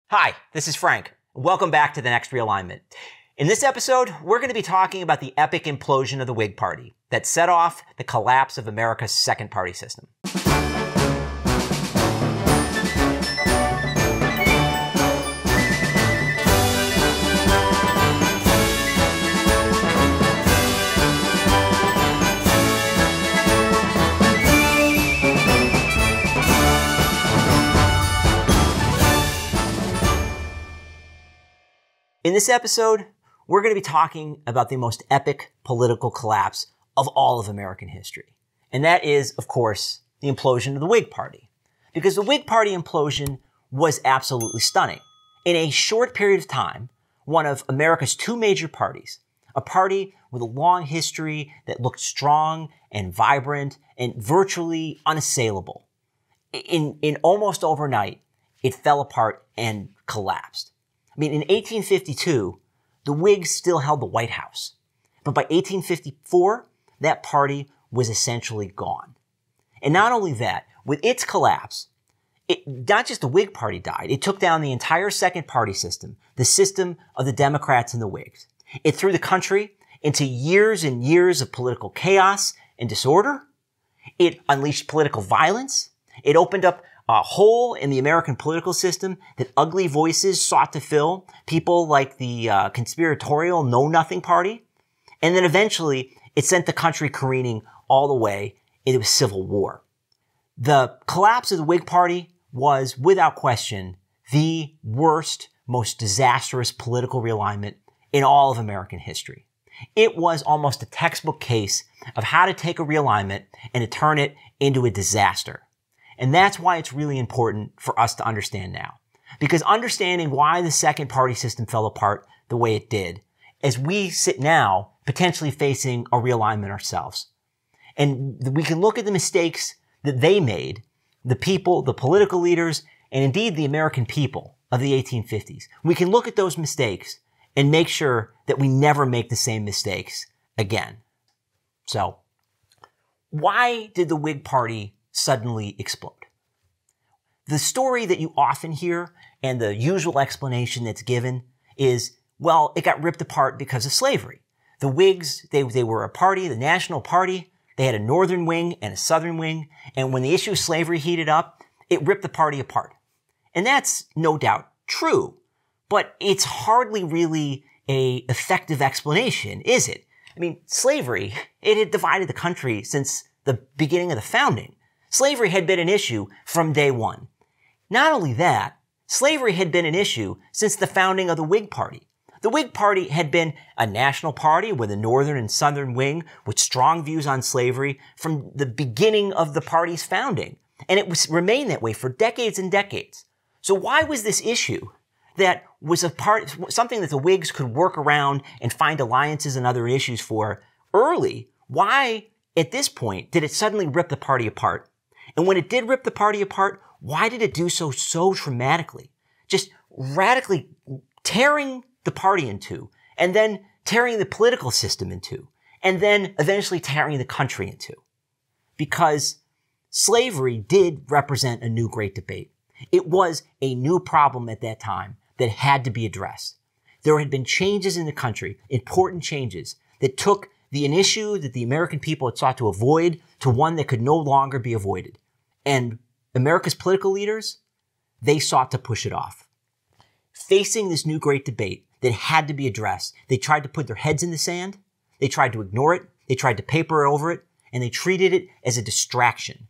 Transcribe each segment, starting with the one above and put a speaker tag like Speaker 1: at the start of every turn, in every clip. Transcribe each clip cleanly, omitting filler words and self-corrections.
Speaker 1: Hi, this is Frank. Welcome back to The Next Realignment. In this episode, we're going to be talking about the epic implosion of the Whig Party that set off the collapse of America's second party system. In this episode, we're going to be talking about the most epic political collapse of all of American history. And that is, of course, the implosion of the Whig Party. Because the Whig Party implosion was absolutely stunning. In a short period of time, one of America's two major parties, a party with a long history that looked strong and vibrant and virtually unassailable, in almost overnight, it fell apart and collapsed. I mean, in 1852, the Whigs still held the White House. But by 1854, that party was essentially gone. And not only that, with its collapse, not just the Whig Party died, it took down the entire second party system, the system of the Democrats and the Whigs. It threw the country into years and years of political chaos and disorder. It unleashed political violence. It opened up a hole in the American political system that ugly voices sought to fill, people like the conspiratorial Know-Nothing Party. And then eventually, it sent the country careening all the way into a civil war. The collapse of the Whig Party was, without question, the worst, most disastrous political realignment in all of American history. It was almost a textbook case of how to take a realignment and to turn it into a disaster. And that's why it's really important for us to understand now. Because understanding why the second party system fell apart the way it did, as we sit now potentially facing a realignment ourselves. And we can look at the mistakes that they made, the people, the political leaders, and indeed the American people of the 1850s. We can look at those mistakes and make sure that we never make the same mistakes again. So, why did the Whig Party suddenly explode? The story that you often hear and the usual explanation that's given is, well, it got ripped apart because of slavery. The Whigs, they were a party, the national party. They had a northern wing and a southern wing. And when the issue of slavery heated up, it ripped the party apart. And that's no doubt true. But it's hardly really an effective explanation, is it? I mean, slavery, it had divided the country since the beginning of the founding. Slavery had been an issue from day one. Not only that, slavery had been an issue since the founding of the Whig Party. The Whig Party had been a national party with a northern and southern wing with strong views on slavery from the beginning of the party's founding. And it remained that way for decades and decades. So why was this issue that was something that the Whigs could work around and find alliances and other issues for early, why at this point did it suddenly rip the party apart? And when it did rip the party apart, why did it do so dramatically? Just radically tearing the party in two, and then tearing the political system in two, and then eventually tearing the country in two. Because slavery did represent a new great debate. It was a new problem at that time that had to be addressed. There had been changes in the country, important changes, that took an issue that the American people had sought to avoid to one that could no longer be avoided. And America's political leaders, they sought to push it off. Facing this new great debate that had to be addressed, they tried to put their heads in the sand, they tried to ignore it, they tried to paper over it, and they treated it as a distraction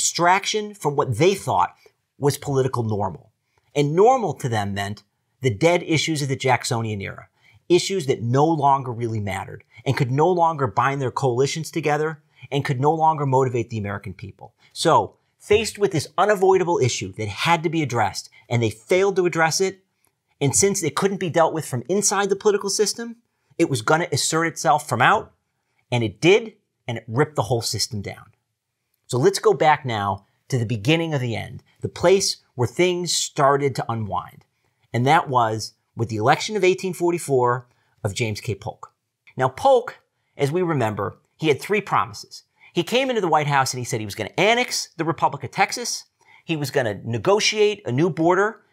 Speaker 1: from what they thought was political normal. And normal to them meant the dead issues of the Jacksonian era, issues that no longer really mattered and could no longer bind their coalitions together and could no longer motivate the American people. So, faced with this unavoidable issue that had to be addressed, and they failed to address it, and since it couldn't be dealt with from inside the political system, it was going to assert itself from out, and it did, and it ripped the whole system down. So let's go back now to the beginning of the end, the place where things started to unwind. And that was with the election of 1844 of James K. Polk. Now, Polk, as we remember, he had three promises. He came into the White House and he said he was going to annex the Republic of Texas. He was going to negotiate a new border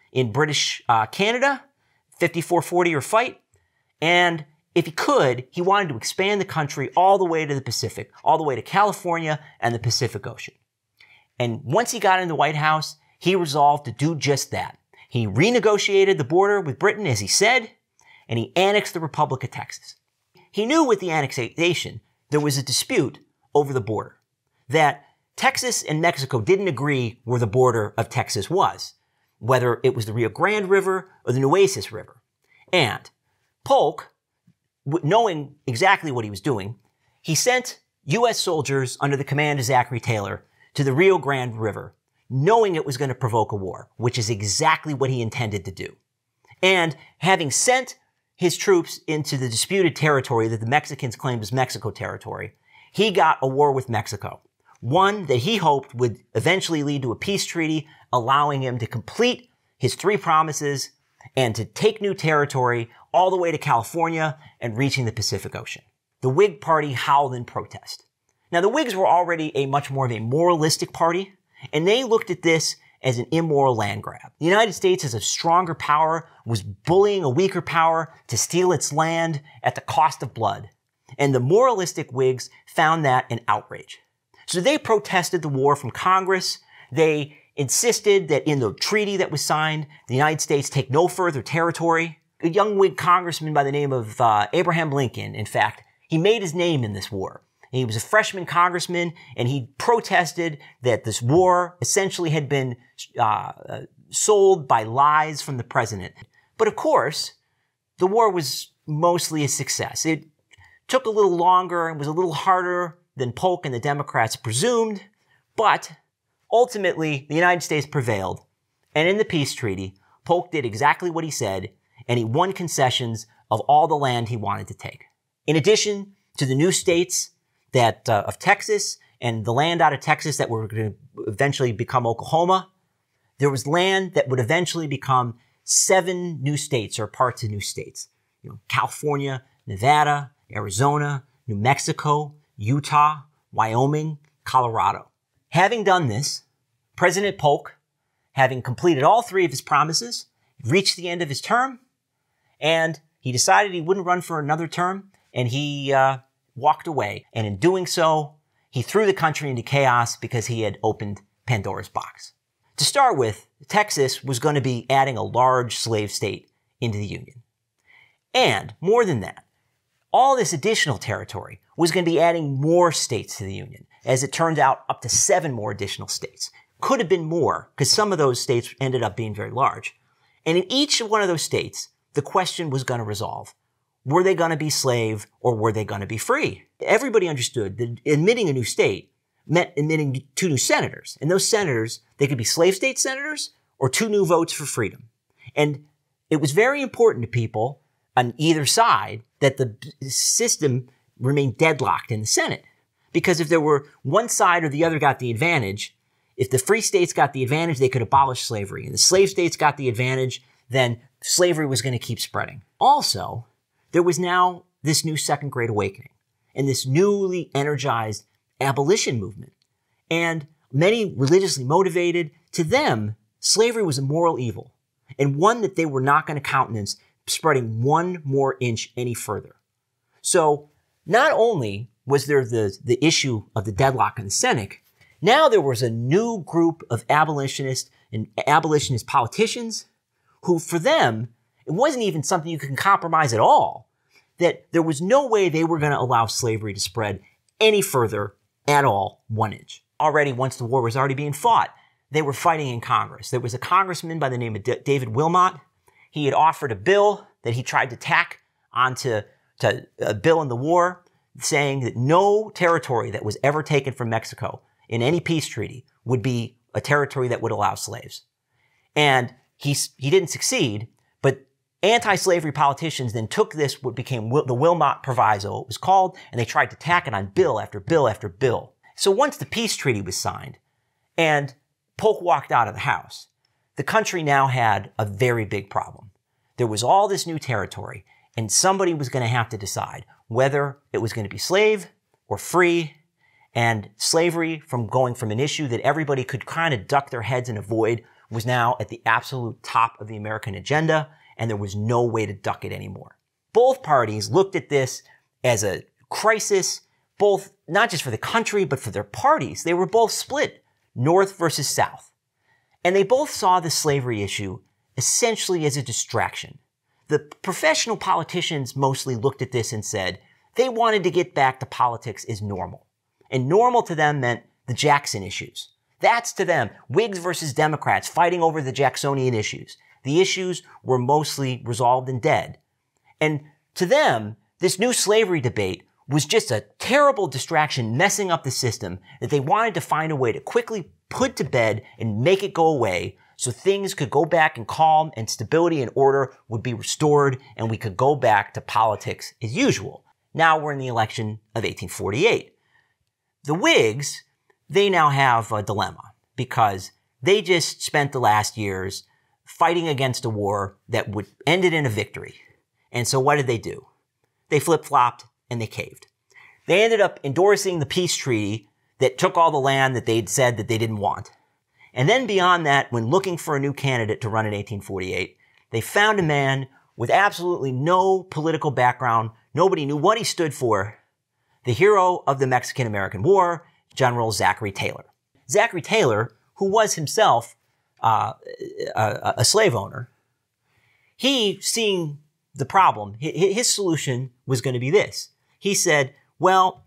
Speaker 1: in British Canada, 54-40 or fight. And if he could, he wanted to expand the country all the way to the Pacific, all the way to California and the Pacific Ocean. And once he got in the White House, he resolved to do just that. He renegotiated the border with Britain, as he said, and he annexed the Republic of Texas. He knew with the annexation, there was a dispute over the border, that Texas and Mexico didn't agree where the border of Texas was, whether it was the Rio Grande River or the Nueces River. And Polk, knowing exactly what he was doing, he sent U.S. soldiers under the command of Zachary Taylor to the Rio Grande River, knowing it was going to provoke a war, which is exactly what he intended to do. And having sent his troops into the disputed territory that the Mexicans claimed was Mexico territory, he got a war with Mexico, one that he hoped would eventually lead to a peace treaty, allowing him to complete his 3 promises and to take new territory all the way to California and reaching the Pacific Ocean. The Whig Party howled in protest. Now, the Whigs were already a much more of a moralistic party, and they looked at this as an immoral land grab. The United States, as a stronger power, was bullying a weaker power to steal its land at the cost of blood. And the moralistic Whigs found that an outrage. So they protested the war from Congress. They insisted that in the treaty that was signed, the United States take no further territory. A young Whig congressman by the name of Abraham Lincoln, in fact, he made his name in this war. He was a freshman congressman, and he protested that this war essentially had been sold by lies from the president. But of course, the war was mostly a success. It took a little longer and was a little harder than Polk and the Democrats presumed, but ultimately, the United States prevailed. And in the peace treaty, Polk did exactly what he said, and he won concessions of all the land he wanted to take. In addition to the new states that of Texas and the land out of Texas that were going to eventually become Oklahoma, there was land that would eventually become 7 new states or parts of new states. California, Nevada, Arizona, New Mexico, Utah, Wyoming, Colorado. Having done this, President Polk, having completed all 3 of his promises, reached the end of his term, and he decided he wouldn't run for another term, and he walked away. And in doing so, he threw the country into chaos because he had opened Pandora's box. To start with, Texas was going to be adding a large slave state into the Union. And more than that, all this additional territory was going to be adding more states to the Union. As it turned out, up to 7 more additional states. Could have been more, because some of those states ended up being very large. And in each one of those states, the question was going to resolve. Were they going to be slave or were they going to be free? Everybody understood that admitting a new state meant admitting 2 new senators. And those senators, they could be slave state senators or 2 new votes for freedom. And it was very important to people on either side that the system remained deadlocked in the Senate. Because if there were one side or the other got the advantage, if the free states got the advantage, they could abolish slavery. And the slave states got the advantage, then slavery was going to keep spreading. Also, there was now this new Second Great Awakening and this newly energized abolition movement. And many religiously motivated, to them, slavery was a moral evil and one that they were not going to countenance spreading 1 more inch any further. So not only was there the issue of the deadlock in the Senate, now there was a new group of abolitionists and abolitionist politicians who, for them, it wasn't even something you could compromise at all, that there was no way they were going to allow slavery to spread any further at all 1 inch. Already, once the war was already being fought, they were fighting in Congress. There was a congressman by the name of David Wilmot. He had offered a bill that he tried to tack onto a bill in the war, saying that no territory that was ever taken from Mexico in any peace treaty would be a territory that would allow slaves. And he didn't succeed, but anti-slavery politicians then took this, what became the Wilmot Proviso, it was called, and they tried to tack it on bill after bill after bill. So once the peace treaty was signed and Polk walked out of the House, the country now had a very big problem. There was all this new territory, and somebody was going to have to decide whether it was going to be slave or free, and slavery from going from an issue that everybody could kind of duck their heads and avoid was now at the absolute top of the American agenda, and there was no way to duck it anymore. Both parties looked at this as a crisis, both not just for the country, but for their parties. They were both split, North versus South. And they both saw the slavery issue essentially as a distraction. The professional politicians mostly looked at this and said they wanted to get back to politics as normal. And normal to them meant the Jackson issues. That's to them, Whigs versus Democrats fighting over the Jacksonian issues. The issues were mostly resolved and dead. And to them, this new slavery debate was just a terrible distraction messing up the system that they wanted to find a way to quickly put to bed and make it go away so things could go back in calm and stability and order would be restored and we could go back to politics as usual. Now we're in the election of 1848. The Whigs, they now have a dilemma because they just spent the last years fighting against a war that would ended in a victory. And so what did they do? They flip-flopped and they caved. They ended up endorsing the peace treaty that took all the land that they'd said that they didn't want. And then beyond that, when looking for a new candidate to run in 1848, they found a man with absolutely no political background. Nobody knew what he stood for. The hero of the Mexican-American War, General Zachary Taylor. Zachary Taylor, who was himself a slave owner, he, seeing the problem, his solution was going to be this. He said, well,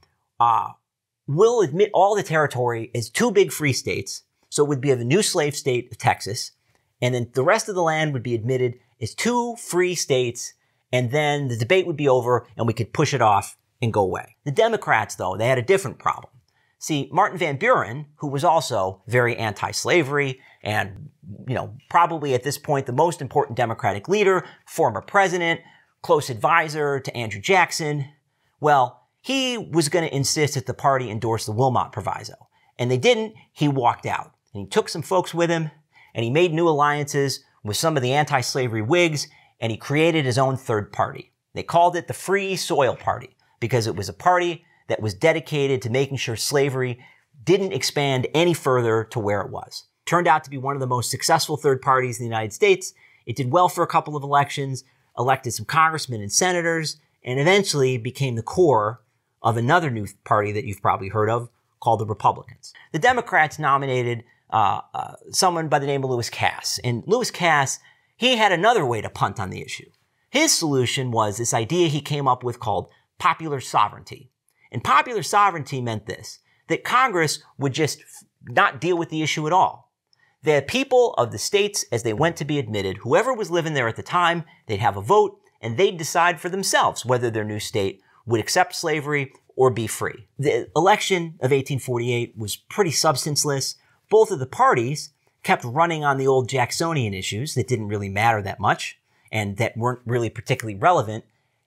Speaker 1: we'll admit all the territory as two big free states, so it would be of a new slave state of Texas, and then the rest of the land would be admitted as two free states, and then the debate would be over and we could push it off and go away. The Democrats, though, they had a different problem. See, Martin Van Buren, who was also very anti-slavery and, probably at this point the most important Democratic leader, former president, close advisor to Andrew Jackson, well, he was going to insist that the party endorse the Wilmot Proviso. And they didn't. He walked out. And he took some folks with him, and he made new alliances with some of the anti-slavery Whigs, and he created his own third party. They called it the Free Soil Party because it was a party that was dedicated to making sure slavery didn't expand any further to where it was. Turned out to be one of the most successful third parties in the United States. It did well for a couple of elections, elected some congressmen and senators, and eventually became the core of another new party that you've probably heard of called the Republicans. The Democrats nominated someone by the name of Lewis Cass. And Lewis Cass, he had another way to punt on the issue. His solution was this idea he came up with called popular sovereignty. And popular sovereignty meant this, that Congress would just not deal with the issue at all. The people of the states, as they went to be admitted, whoever was living there at the time, they'd have a vote, and they'd decide for themselves whether their new state would accept slavery or be free. The election of 1848 was pretty substanceless. Both of the parties kept running on the old Jacksonian issues that didn't really matter that much and that weren't really particularly relevant.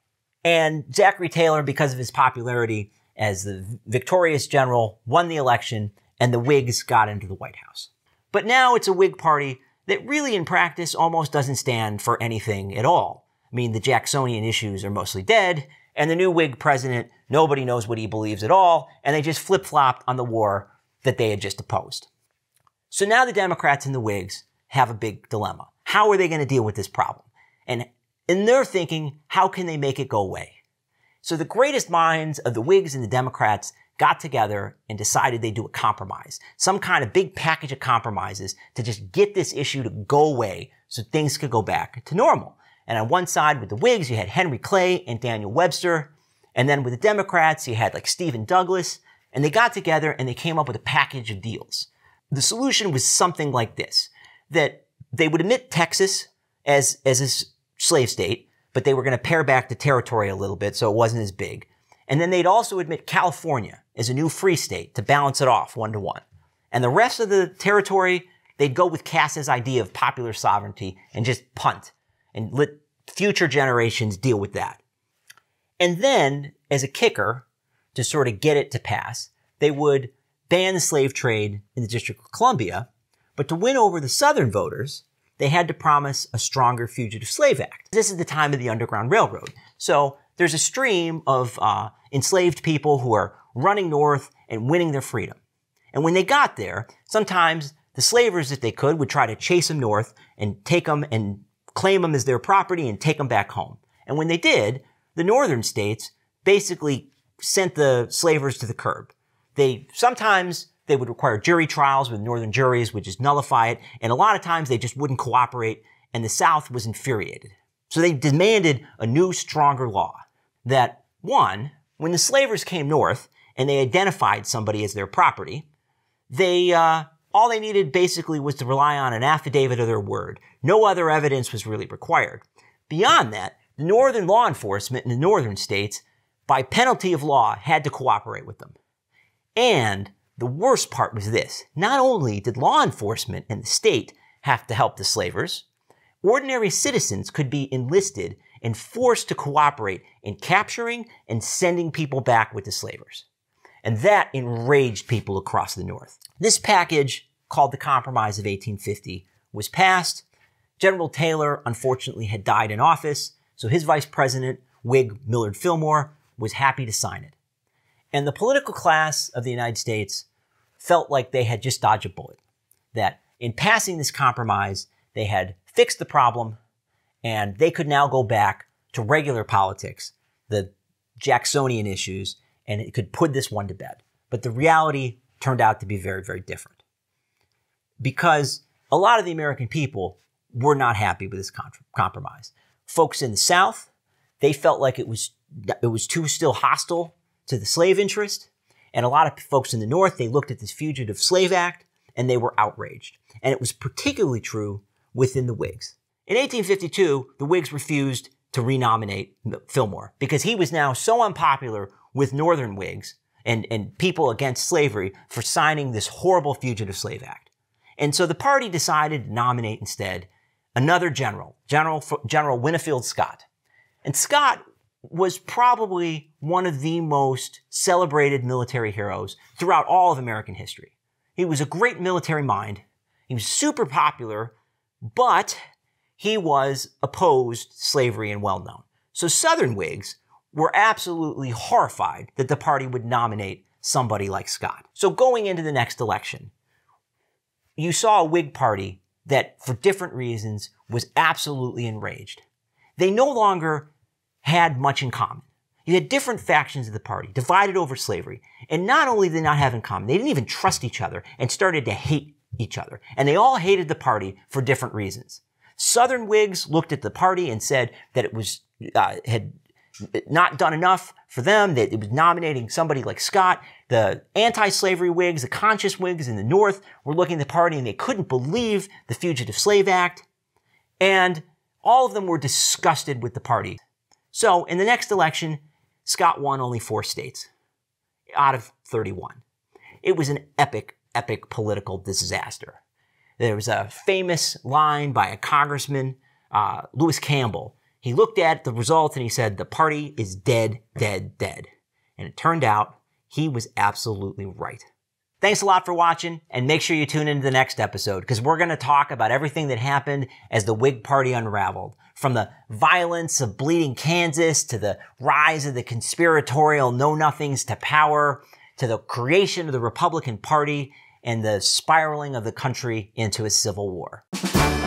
Speaker 1: And Zachary Taylor, because of his popularity as the victorious general, won the election, and the Whigs got into the White House. But now it's a Whig Party that really in practice almost doesn't stand for anything at all. I mean, the Jacksonian issues are mostly dead, and the new Whig president, nobody knows what he believes at all, and they just flip-flopped on the war that they had just opposed. So now the Democrats and the Whigs have a big dilemma. How are they going to deal with this problem? And in their thinking, how can they make it go away? So the greatest minds of the Whigs and the Democrats got together and decided they'd do a compromise, some kind of big package of compromises to just get this issue to go away so things could go back to normal. And on one side with the Whigs, you had Henry Clay and Daniel Webster. And then with the Democrats, you had like Stephen Douglas. And they got together and they came up with a package of deals. The solution was something like this, that they would admit Texas as a slave state, but they were going to pare back the territory a little bit so it wasn't as big. And then they'd also admit California as a new free state to balance it off 1-to-1. And the rest of the territory, they'd go with Cass's idea of popular sovereignty and just punt and let future generations deal with that. And then, as a kicker, to sort of get it to pass, they would ban the slave trade in the District of Columbia, but to win over the Southern voters, they had to promise a stronger Fugitive Slave Act. This is the time of the Underground Railroad. So there's a stream of enslaved people who are running north and winning their freedom. And when they got there, sometimes The slavers, if they could, would try to chase them north and take them and claim them as their property and take them back home. And when they did, the northern states basically sent the slavers to the curb. Sometimes they would require jury trials with northern juries, which is nullify it. And a lot of times they just wouldn't cooperate, and the South was infuriated. So they demanded a new, stronger law that, one, when the slavers came north and they identified somebody as their property, all they needed basically was to rely on an affidavit of their word. No other evidence was really required. Beyond that, the northern law enforcement in the northern states, by penalty of law, had to cooperate with them. And the worst part was this. Not only did law enforcement and the state have to help the slavers, ordinary citizens could be enlisted and forced to cooperate in capturing and sending people back with the slavers. And that enraged people across the North. This package, called the Compromise of 1850, was passed. General Taylor, unfortunately, had died in office, so his vice president, Whig Millard Fillmore, was happy to sign it. And the political class of the United States felt like they had just dodged a bullet. That in passing this compromise, they had fixed the problem, and they could now go back to regular politics, the Jacksonian issues, and it could put this one to bed. But the reality turned out to be very, very different. Because a lot of the American people were not happy with this compromise. Folks in the South, they felt like it was too still hostile to the slave interest. And a lot of folks in the North, they looked at this Fugitive Slave Act and they were outraged. And it was particularly true within the Whigs. In 1852, the Whigs refused to renominate Fillmore because he was now so unpopular with Northern Whigs and people against slavery for signing this horrible Fugitive Slave Act. And so the party decided to nominate instead another General Winfield Scott. And Scott was probably one of the most celebrated military heroes throughout all of American history. He was a great military mind. He was super popular, but he was opposed to slavery and well-known. So Southern Whigs were absolutely horrified that the party would nominate somebody like Scott. So going into the next election, you saw a Whig Party that, for different reasons, was absolutely enraged. They no longer had much in common. You had different factions of the party, divided over slavery. And not only did they not have in common, they didn't even trust each other and started to hate each other. And they all hated the party for different reasons. Southern Whigs looked at the party and said that it was had not done enough for them, that it was nominating somebody like Scott. The anti-slavery Whigs, the conscious Whigs in the North were looking at the party and they couldn't believe the Fugitive Slave Act. And all of them were disgusted with the party. So in the next election, Scott won only 4 states out of 31. It was an epic, epic political disaster. There was a famous line by a congressman, Lewis Campbell. He looked at the results and he said, "The party is dead, dead, dead." And it turned out he was absolutely right. Thanks a lot for watching, and make sure you tune into the next episode because we're going to talk about everything that happened as the Whig Party unraveled. From the violence of bleeding Kansas to the rise of the conspiratorial know-nothings to power to the creation of the Republican Party and the spiraling of the country into a civil war.